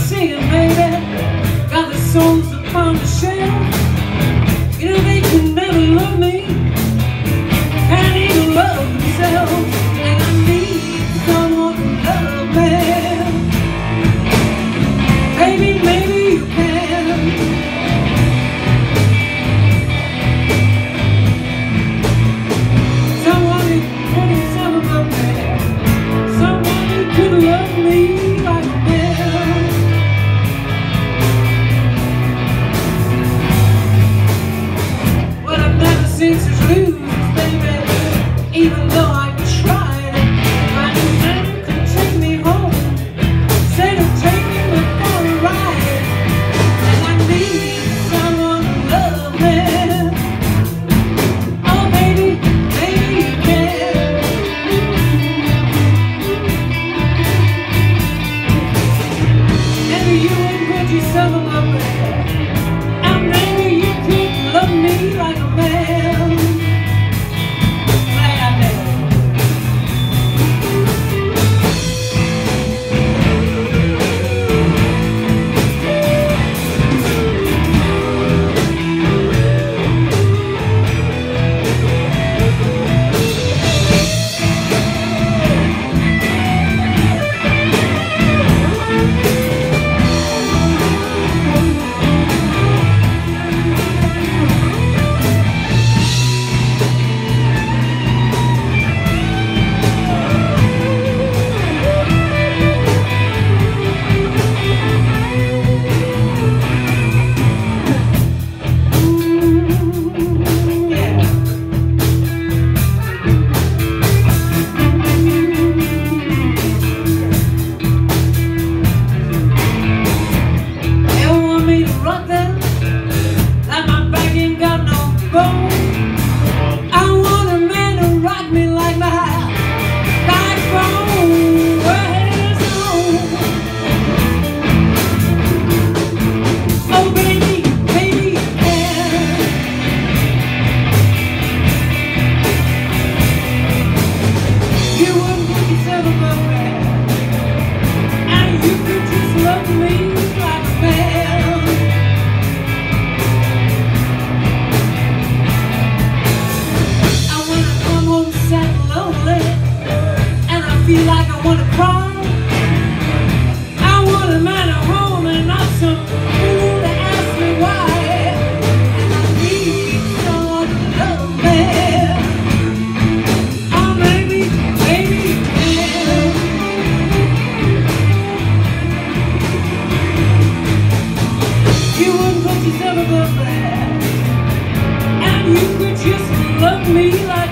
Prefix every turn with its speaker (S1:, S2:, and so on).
S1: singing, baby. Got the souls upon the shelf. You know they can never love me, can't even love themselves. And I need someone to love me. Baby, maybe you can. Someone who can put himself above me. Someone who could love me like a man. Well, I've never seen such losers, baby. Even though I tried, my new man could take me home. Said he'd take me for a ride. And I need someone to love me. Oh, baby, maybe you can. Maybe you would put yourself above me. And maybe you could love me like a man. Glad I met you. Rotherham, like my back ain't got no bone. I want a man to rock me like my backbone. Where's home? Oh, baby, baby, you can. You wouldn't put yourself above me, and you could just love me like a man. Feel like I want to cry. I want a man at home and not some fool to ask me why. And I need someone to love me. Oh, maybe you can. You wouldn't put yourself above me, and you could just love me like